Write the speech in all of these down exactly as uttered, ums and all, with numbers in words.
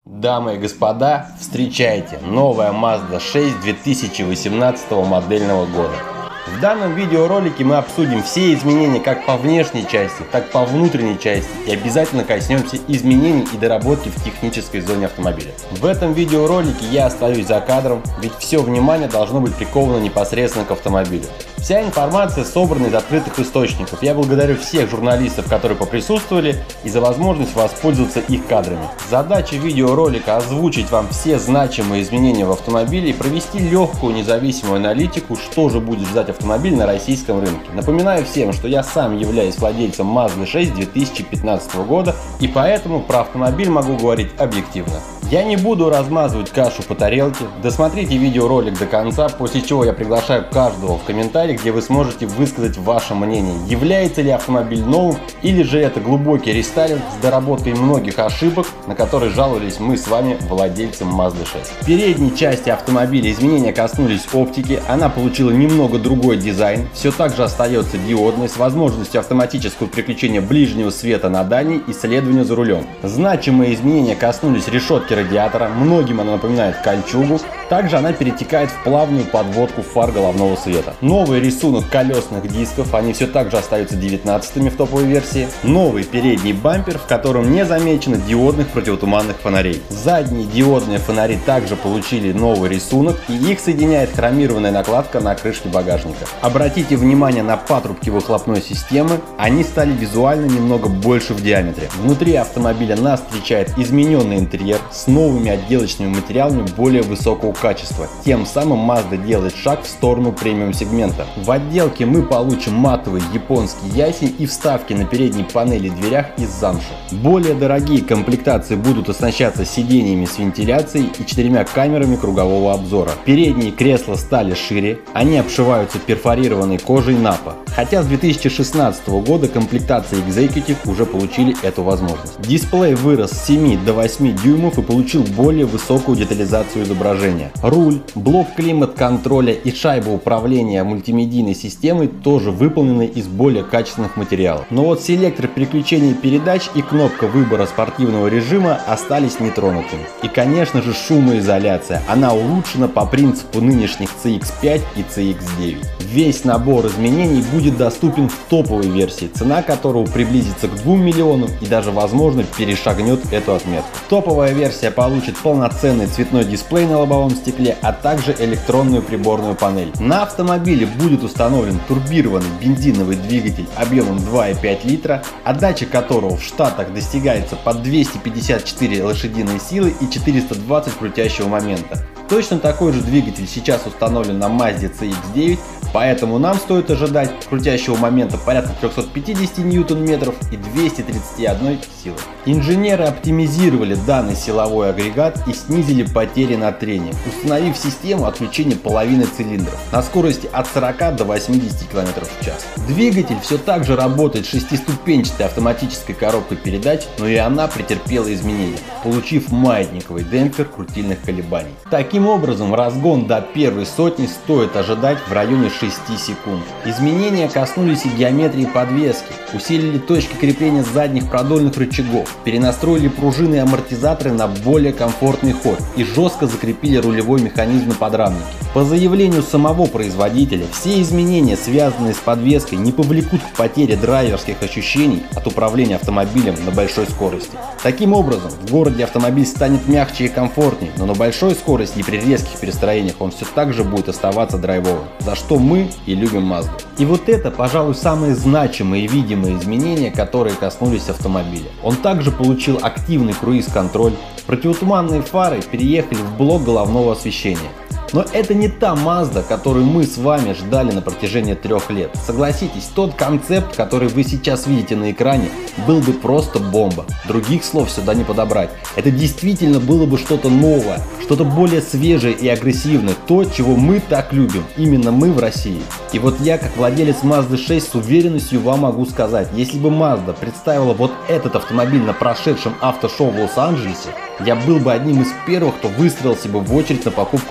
Дамы и господа, встречайте, новая Mazda шесть две тысячи восемнадцатого модельного года. В данном видеоролике мы обсудим все изменения как по внешней части, так и по внутренней части и обязательно коснемся изменений и доработки в технической зоне автомобиля. В этом видеоролике я остаюсь за кадром, ведь все внимание должно быть приковано непосредственно к автомобилю. Вся информация собрана из открытых источников. Я благодарю всех журналистов, которые поприсутствовали, и за возможность воспользоваться их кадрами. Задача видеоролика — озвучить вам все значимые изменения в автомобиле и провести легкую независимую аналитику, что же будет ждать автомобиль на российском рынке. Напоминаю всем, что я сам являюсь владельцем Mazda шесть две тысячи пятнадцатого года, и поэтому про автомобиль могу говорить объективно. Я не буду размазывать кашу по тарелке, досмотрите видеоролик до конца, после чего я приглашаю каждого в комментарий, где вы сможете высказать ваше мнение, является ли автомобиль новым или же это глубокий рестайлинг с доработкой многих ошибок, на которые жаловались мы с вами, владельцам Mazda шесть. В передней части автомобиля изменения коснулись оптики, она получила немного другой дизайн, все так же остается диодной с возможностью автоматического переключения ближнего света на дальний и следования за рулем. Значимые изменения коснулись решетки радиатора, многим она напоминает кольчугу, также она перетекает в плавную подводку фар головного света. Новый рисунок колесных дисков, они все так же остаются девятнадцатыми в топовой версии. Новый передний бампер, в котором не замечено диодных противотуманных фонарей. Задние диодные фонари также получили новый рисунок, и их соединяет хромированная накладка на крышке багажника. Обратите внимание на патрубки выхлопной системы, они стали визуально немного больше в диаметре. Внутри автомобиля нас встречает измененный интерьер с новыми отделочными материалами более высокого качества. Тем самым Mazda делает шаг в сторону премиум сегмента. В отделке мы получим матовый японский ясень и вставки на передней панели и дверях из замши. Более дорогие комплектации будут оснащаться сиденьями с вентиляцией и четырьмя камерами кругового обзора. Передние кресла стали шире, они обшиваются перфорированной кожей напа. Хотя с две тысячи шестнадцатого года комплектации Executive уже получили эту возможность. Дисплей вырос с семи до восьми дюймов и получил более высокую детализацию изображения. Руль, блок климат-контроля и шайба управления мультимедийной системой тоже выполнены из более качественных материалов. Но вот селектор переключения передач и кнопка выбора спортивного режима остались нетронутыми. И конечно же шумоизоляция, она улучшена по принципу нынешних си икс пять и си икс девять. Весь набор изменений будет доступен в топовой версии, цена которого приблизится к двум миллионам и даже возможно перешагнет эту отметку. Топовая версия получит полноценный цветной дисплей на лобовом стекле, а также электронную приборную панель. На автомобиле будет установлен турбированный бензиновый двигатель объемом два и пять литра, отдача которого в Штатах достигается под двести пятьдесят четыре лошадиные силы и четыреста двадцать крутящего момента. Точно такой же двигатель сейчас установлен на Mazda си икс девять, поэтому нам стоит ожидать крутящего момента порядка трёхсот пятидесяти ньютон-метров и двухсот тридцати одной силы. Инженеры оптимизировали данный силовой агрегат и снизили потери на трении, установив систему отключения половины цилиндров на скорости от сорока до восьмидесяти километров в час. Двигатель все так же работает шестиступенчатой автоматической коробкой передач, но и она претерпела изменения, получив маятниковый демпфер крутильных колебаний. Таким образом, разгон до первой сотни стоит ожидать в районе шести секунд. Изменения коснулись и геометрии подвески, усилили точки крепления задних продольных рычагов, перенастроили пружины и амортизаторы на более комфортный ход и жестко закрепили рулевой механизм на подрамнике. По заявлению самого производителя, все изменения, связанные с подвеской, не повлекут к потере драйверских ощущений от управления автомобилем на большой скорости. Таким образом, в городе автомобиль станет мягче и комфортнее, но на большой скорости и при резких перестроениях он все так же будет оставаться драйвовым, за что мы и любим Mazda. И вот это, пожалуй, самые значимые и видимые изменения, которые коснулись автомобиля. Он также получил активный круиз-контроль, противотуманные фары переехали в блок головного освещения. Но это не та Mazda, которую мы с вами ждали на протяжении трех лет. Согласитесь, тот концепт, который вы сейчас видите на экране, был бы просто бомба. Других слов сюда не подобрать. Это действительно было бы что-то новое, что-то более свежее и агрессивное, то, чего мы так любим, именно мы в России. И вот я, как владелец Mazda шесть, с уверенностью вам могу сказать, если бы Mazda представила вот этот автомобиль на прошедшем автошоу в Лос-Анджелесе, я был бы одним из первых, кто выстроился бы в очередь на покупку этого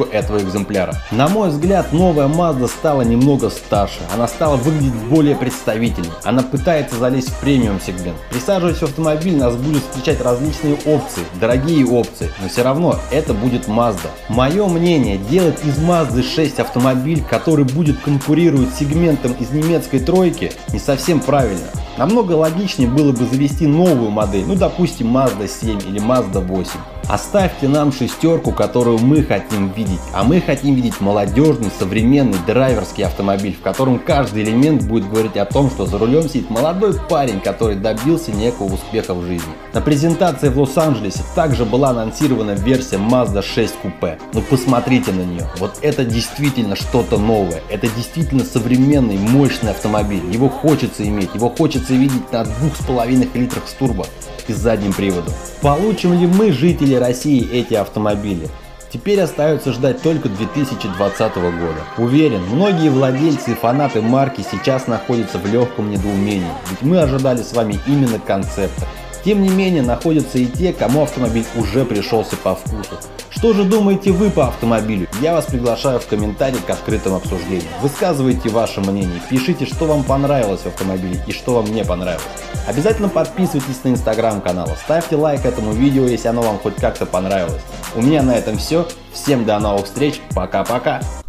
экземпляра. На мой взгляд, новая Mazda стала немного старше, она стала выглядеть более представительной, она пытается залезть в премиум сегмент. Присаживаясь в автомобиль, нас будет встречать различные опции, дорогие опции, но все равно это будет Mazda. Мое мнение, делать из Mazda шесть автомобиль, который будет конкурировать с сегментом из немецкой тройки, не совсем правильно. Намного логичнее было бы завести новую модель, ну допустим Mazda семь или Mazda восемь. Оставьте нам шестерку, которую мы хотим видеть, а мы хотим видеть молодежный, современный, драйверский автомобиль, в котором каждый элемент будет говорить о том, что за рулем сидит молодой парень, который добился некого успеха в жизни. На презентации в Лос-Анджелесе также была анонсирована версия Mazda шесть купе. Ну посмотрите на нее, вот это действительно что-то новое, это действительно современный, мощный автомобиль, его хочется иметь, его хочется видеть на двух с половиной литрах с турбо и с задним приводом. Получим ли мы, жители России, эти автомобили? Теперь остается ждать только две тысячи двадцатого года. Уверен, многие владельцы и фанаты марки сейчас находятся в легком недоумении, ведь мы ожидали с вами именно концепта. Тем не менее, находятся и те, кому автомобиль уже пришелся по вкусу. Что же думаете вы по автомобилю? Я вас приглашаю в комментарии к открытому обсуждению. Высказывайте ваше мнение, пишите, что вам понравилось в автомобиле и что вам не понравилось. Обязательно подписывайтесь на инстаграм канала, ставьте лайк этому видео, если оно вам хоть как-то понравилось. У меня на этом все. Всем до новых встреч, пока-пока.